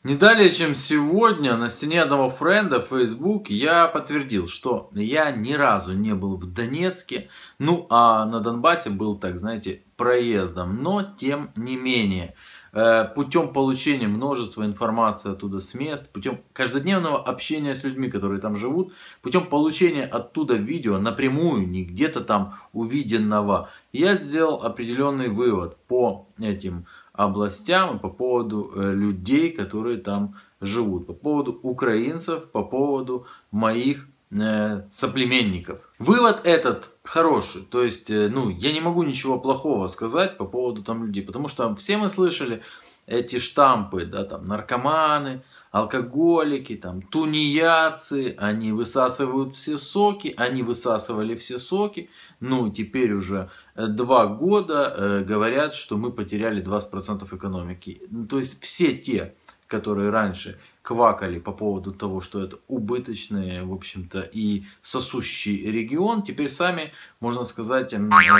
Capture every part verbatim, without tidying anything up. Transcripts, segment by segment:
Не далее, чем сегодня, на стене одного френда в Facebook я подтвердил, что я ни разу не был в Донецке, ну а на Донбассе был, так знаете, проездом. Но тем не менее, путем получения множества информации оттуда с мест, путем каждодневного общения с людьми, которые там живут, путем получения оттуда видео напрямую, не где-то там увиденного, я сделал определенный вывод по этим областям и по поводу людей, которые там живут, по поводу украинцев, по поводу моих э, соплеменников. Вывод этот хороший, то есть, э, ну, я не могу ничего плохого сказать по поводу там людей, потому что все мы слышали эти штампы, да, там, наркоманы, алкоголики, там, тунеядцы, они высасывают все соки, они высасывали все соки, ну, теперь уже два года э, говорят, что мы потеряли двадцать процентов экономики. То есть, все те, которые раньше квакали по поводу того, что это убыточный, в общем-то, и сосущий регион, теперь сами, можно сказать,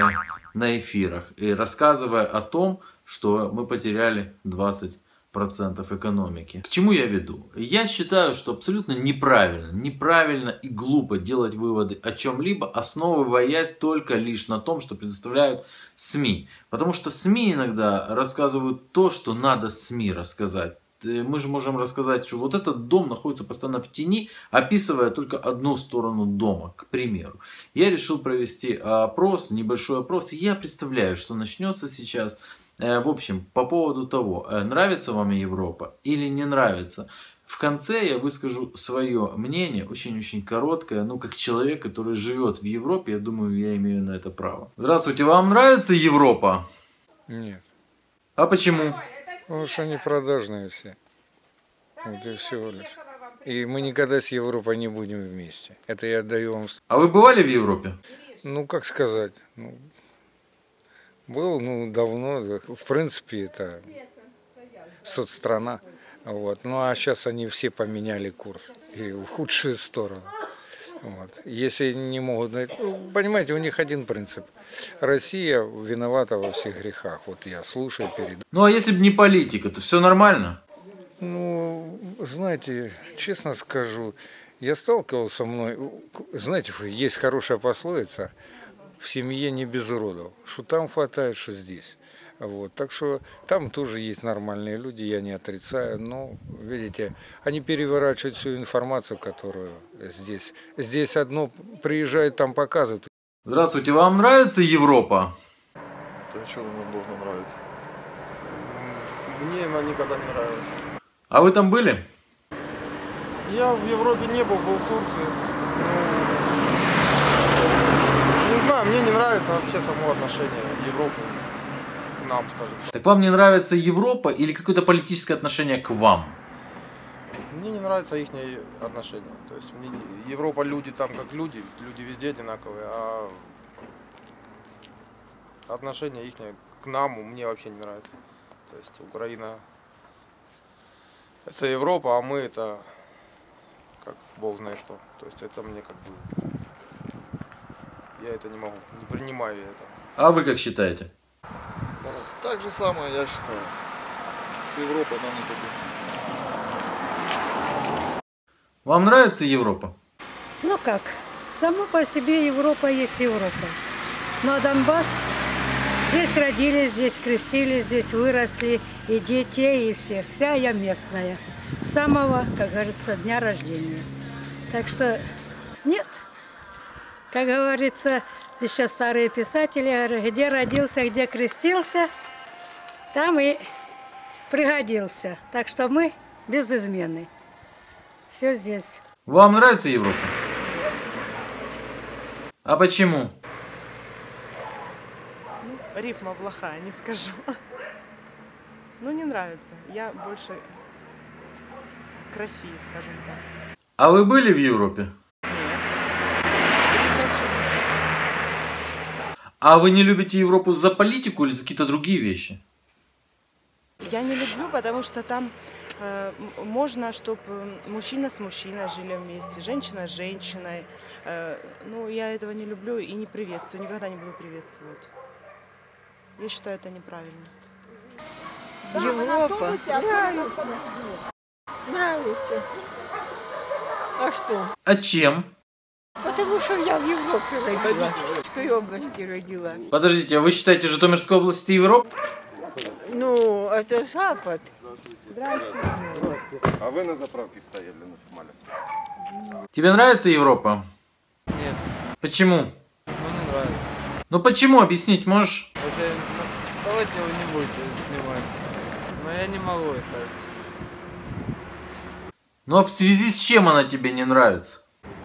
на эфирах, и рассказывая о том, что мы потеряли двадцать процентов экономики. К чему я веду? Я считаю, что абсолютно неправильно, неправильно и глупо делать выводы о чем-либо, основываясь только лишь на том, что предоставляют СМИ. Потому что СМИ иногда рассказывают то, что надо СМИ рассказать. Мы же можем рассказать, что вот этот дом находится постоянно в тени, описывая только одну сторону дома, к примеру. Я решил провести опрос, небольшой опрос, и я представляю, что начнется сейчас. В общем, по поводу того, нравится вам Европа или не нравится. В конце я выскажу свое мнение, очень-очень короткое, ну, как человек, который живет в Европе, я думаю, я имею на это право. Здравствуйте, вам нравится Европа? Нет. А почему? Потому что они продажные все. Вот и всего лишь. И мы никогда с Европой не будем вместе. Это я отдаю вам. А вы бывали в Европе? Ну, как сказать, ну, был, ну, давно. В принципе, это соцстрана. Вот. Ну, а сейчас они все поменяли курс. И в худшую сторону. Вот. Если не могут найти, ну, понимаете, у них один принцип. Россия виновата во всех грехах. Вот я слушаю перед. Ну, а если бы не политика, то все нормально? Ну, знаете, честно скажу, я сталкивался со мной. Знаете, есть хорошая пословица: в семье не без уродов. Что там хватает, что здесь. Вот. Так что там тоже есть нормальные люди, я не отрицаю. Но, видите, они переворачивают всю информацию, которую здесь. Здесь одно приезжают, там показывают. Здравствуйте, вам нравится Европа? Да что нам должно нравиться? Мне она никогда не нравилась. А вы там были? Я в Европе не был, был в Турции. Ну, не знаю, мне не нравится вообще само отношение Европы к нам, скажем так. Так вам не нравится Европа или какое-то политическое отношение к вам? Мне не нравится их отношения. То есть мне Европа, люди там как люди, люди везде одинаковые, а отношение их к нам мне вообще не нравится. То есть Украина это Европа, а мы это как бог знает кто. То есть это мне как бы я это не могу, не принимаю я это. А вы как считаете? Так же самое, я считаю. С Европой нам не победить. Вам нравится Европа? Ну как, само по себе Европа есть Европа. Но Донбасс, здесь родились, здесь крестились, здесь выросли, и детей, и всех. Вся я местная. С самого, как говорится, дня рождения. Так что нет. Как говорится, еще старые писатели говорят, где родился, где крестился, там и пригодился. Так что мы без измены. Все здесь. Вам нравится Европа? А почему? Ну, рифма плохая, не скажу. Ну, не нравится. Я больше к России, скажем так. А вы были в Европе? Нет. Не хочу. А вы не любите Европу за политику или за какие-то другие вещи? Я не люблю, потому что там э, можно, чтобы мужчина с мужчиной жили вместе, женщина с женщиной. Э, ну, я этого не люблю и не приветствую, никогда не буду приветствовать. Я считаю, это неправильно. Европа нравится. нравится. А что? А чем? Потому что я в Европе родилась, в Курской области родилась. Подождите, а вы считаете Житомирскую область Европу? Ну, это Запад. А вы на заправке стояли на Сомали? Тебе нравится Европа? Нет. Почему? Ну не нравится. Ну почему? Объяснить можешь? Это, ну, давайте его не будете снимать. Но я не могу это объяснить. Ну а в связи с чем она тебе не нравится?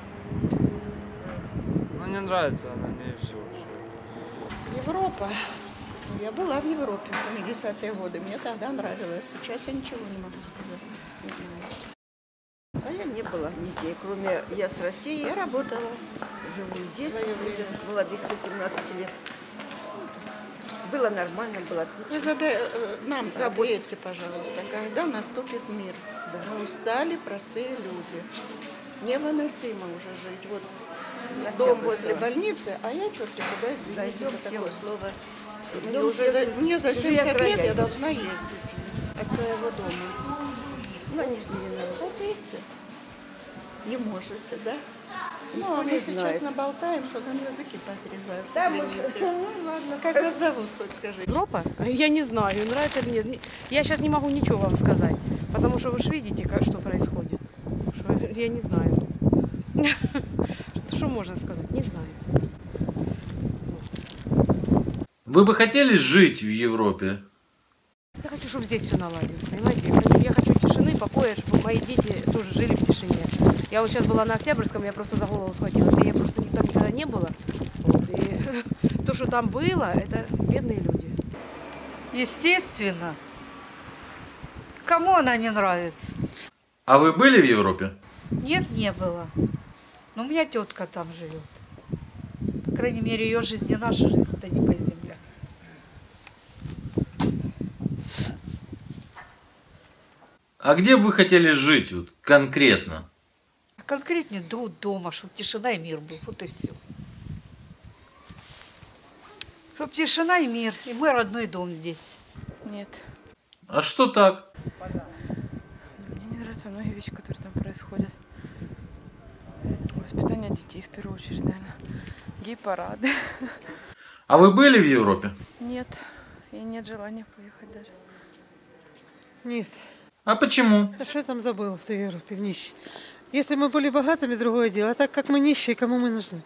Ну не нравится она мне и все. Европа. Я была в Европе в семидесятые годы. Мне тогда нравилось. Сейчас я ничего не могу сказать. Не знаю. А я не была нигде, кроме я с России. Я работала. Живу здесь уже с молодых, с восемнадцати лет. Было нормально, было отлично. Вы задай, нам ответьте, пожалуйста, когда наступит мир? Да. Мы устали, простые люди. Невыносимо уже жить. Вот дом возле больницы, а я черти куда, извините за такое слово. Мне, уже за, мне за семьдесят лет я должна ездить от своего дома. Ну, они же не виноваты. Вот видите, не можете, да? Ну, Никто а мы не сейчас знает. наболтаем, что там языки подрезают. Да, Извините. ну ладно. Как вас зовут, хоть скажи? Европа? Я не знаю, нравится или нет. Я сейчас не могу ничего вам сказать, потому что вы же видите, как, что происходит. Что, я не знаю. Что можно сказать? Не знаю. Вы бы хотели жить в Европе? Я хочу, чтобы здесь все наладилось, понимаете? Я хочу, я хочу тишины, покоя, чтобы мои дети тоже жили в тишине. Я вот сейчас была на Октябрьском, я просто за голову схватилась. Я просто там никогда не было. Вот, и то, что там было, это бедные люди. Естественно. Кому она не нравится? А вы были в Европе? Нет, не было. Но у меня тетка там живет. По крайней мере, ее жизнь не наша жизнь, это не по земле. А где бы вы хотели жить вот, конкретно? Конкретнее до дома, чтобы тишина и мир был. Вот и все. Чтобы тишина и мир. И мой родной дом здесь. Нет. А что так? Мне не нравятся многие вещи, которые там происходят. Воспитание детей в первую очередь, наверное. Гей-парады. А вы были в Европе? Нет. И нет желания поехать даже. Нет. А почему? А что я там забыла в той Европе, в нищей? Если мы были богатыми, другое дело. А так как мы нищие, кому мы нужны?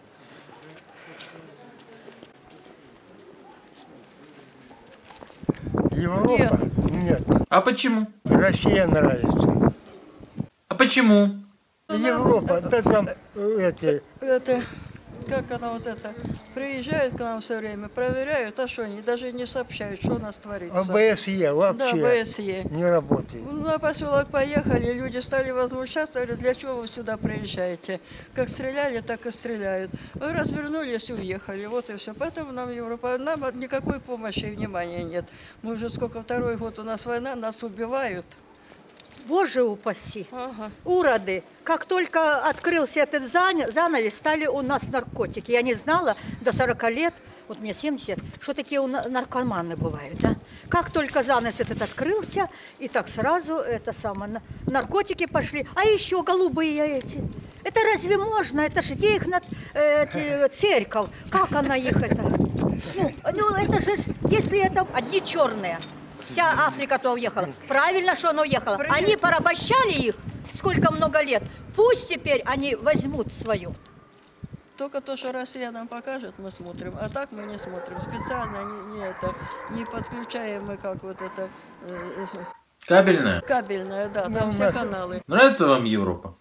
Европа? Нет. А почему? Россия нравится. А почему? Европа, да там эти... Это, как она вот это, приезжают к нам все время, проверяют, а что они даже не сообщают, что у нас творится. А БСЕ вообще да, БСЕ. не работает. На поселок поехали, люди стали возмущаться, говорят, для чего вы сюда приезжаете? Как стреляли, так и стреляют. Вы развернулись и уехали, вот и все. Поэтому нам Европа, нам никакой помощи и внимания нет. Мы уже сколько, второй год у нас война, нас убивают. Боже упаси. Ага. Уроды. Как только открылся этот занавес, стали у нас наркотики. Я не знала до сорока лет, вот мне семьдесят, что такие у наркоманы бывают. Да? Как только занавес этот открылся, и так сразу это самое, наркотики пошли. А еще голубые эти. Это разве можно? Это же где их на, э, церковь? Как она их это? Ну, ну это же, если это одни черные. Вся Африка то уехала. Правильно, что она уехала. Они порабощали их сколько много лет. Пусть теперь они возьмут свою. Только то, что Россия нам покажет, мы смотрим. А так мы не смотрим. Специально не, не, это, не подключаем мы как вот это... Э, Кабельная? Кабельная, да. Там все каналы. Нравится вам Европа?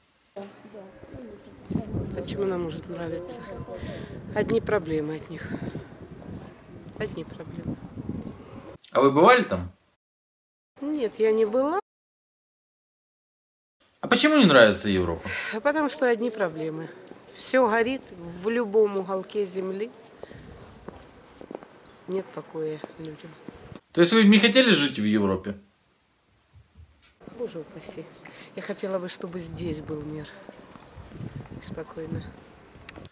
Почему нам может нравиться? Одни проблемы от них. Одни проблемы. А вы бывали там? Нет, я не была. А почему не нравится Европа? Потому что одни проблемы. Все горит в любом уголке земли. Нет покоя людям. То есть вы не хотели жить в Европе? Боже упаси. Я хотела бы, чтобы здесь был мир. И спокойно.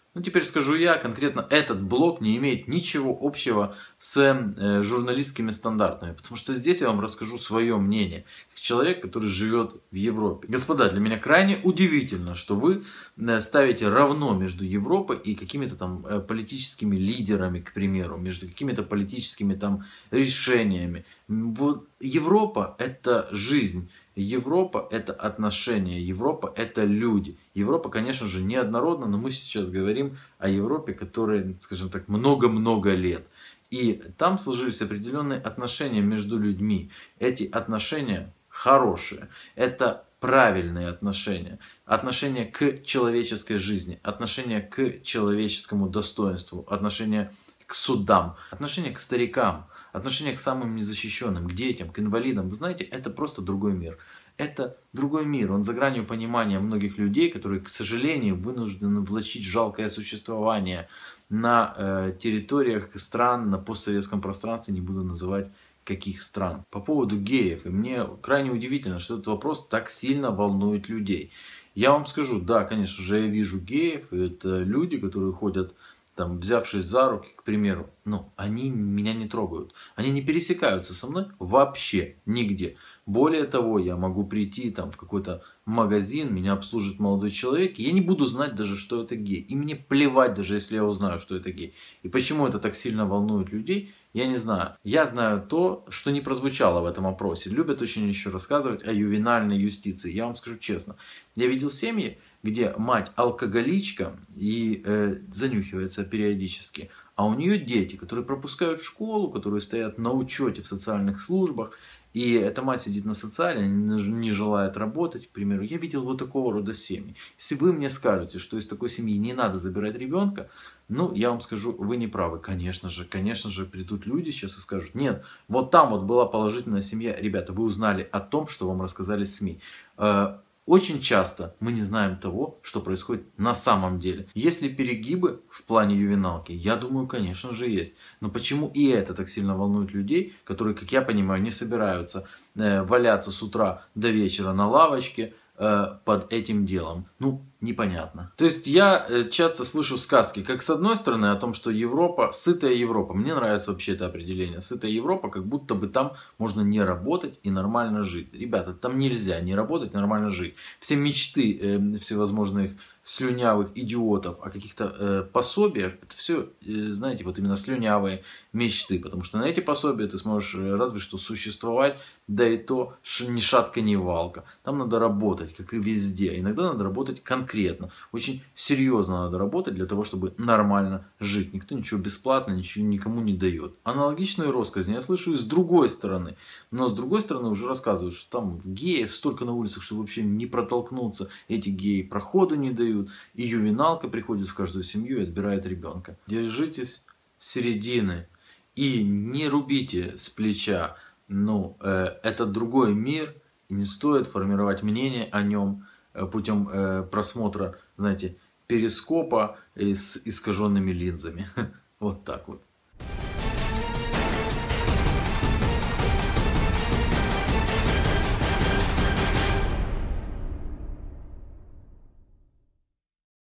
Ну, теперь скажу я, конкретно этот блог не имеет ничего общего с э, журналистскими стандартами. Потому что здесь я вам расскажу свое мнение. Как человек, который живет в Европе. Господа, для меня крайне удивительно, что вы э, ставите равно между Европой и какими-то там э, политическими лидерами, к примеру. Между какими-то политическими там решениями. Вот Европа — это жизнь. Европа — это отношения, Европа — это люди. Европа, конечно же, неоднородна, но мы сейчас говорим о Европе, которой, скажем так, много-много лет. И там сложились определенные отношения между людьми. Эти отношения хорошие, это правильные отношения. Отношения к человеческой жизни, отношения к человеческому достоинству, отношения к судам, отношения к старикам. Отношение к самым незащищенным, к детям, к инвалидам. Вы знаете, это просто другой мир. Это другой мир. Он за гранью понимания многих людей, которые, к сожалению, вынуждены влачить жалкое существование на э, территориях стран, на постсоветском пространстве, не буду называть каких стран. По поводу геев. И мне крайне удивительно, что этот вопрос так сильно волнует людей. Я вам скажу, да, конечно же, я вижу геев. Это люди, которые ходят, там, взявшись за руки, к примеру, но они меня не трогают. Они не пересекаются со мной вообще нигде. Более того, я могу прийти там в какой-то магазин, меня обслужит молодой человек, и я не буду знать даже, что это гей. И мне плевать даже, если я узнаю, что это гей. И почему это так сильно волнует людей, я не знаю. Я знаю то, что не прозвучало в этом опросе. Любят очень еще рассказывать о ювенальной юстиции. Я вам скажу честно. Я видел семьи, где мать алкоголичка и э, занюхивается периодически, а у нее дети, которые пропускают школу, которые стоят на учете в социальных службах, и эта мать сидит на социале, не желает работать, к примеру. Я видел вот такого рода семьи. Если вы мне скажете, что из такой семьи не надо забирать ребенка, ну, я вам скажу, вы не правы. Конечно же, конечно же, придут люди сейчас и скажут, нет, вот там вот была положительная семья. Ребята, вы узнали о том, что вам рассказали СМИ. Очень часто мы не знаем того, что происходит на самом деле. Есть ли перегибы в плане ювеналки? Я думаю, конечно же, есть. Но почему и это так сильно волнует людей, которые, как я понимаю, не собираются э, валяться с утра до вечера на лавочке э, под этим делом? Ну, непонятно. То есть я э, часто слышу сказки, как с одной стороны о том, что Европа, сытая Европа. Мне нравится вообще это определение. Сытая Европа, как будто бы там можно не работать и нормально жить. Ребята, там нельзя не работать, нормально жить. Все мечты э, всевозможных слюнявых идиотов о каких-то э, пособиях, это все, э, знаете, вот именно слюнявые мечты. Потому что на эти пособия ты сможешь э, разве что существовать, да и то ни шатка, ни валка. Там надо работать, как и везде. Иногда надо работать конкретно. Очень серьезно надо работать для того, чтобы нормально жить. Никто ничего бесплатно, ничего никому не дает. Аналогичные россказни я слышу и с другой стороны. Но с другой стороны уже рассказывают, что там геев столько на улицах, что вообще не протолкнуться. Эти геи проходу не дают. И ювеналка приходит в каждую семью и отбирает ребенка. Держитесь середины. И не рубите с плеча. Ну, э, это другой мир. И не стоит формировать мнение о нем путем э, просмотра, знаете, перископа с искаженными линзами. Вот так вот.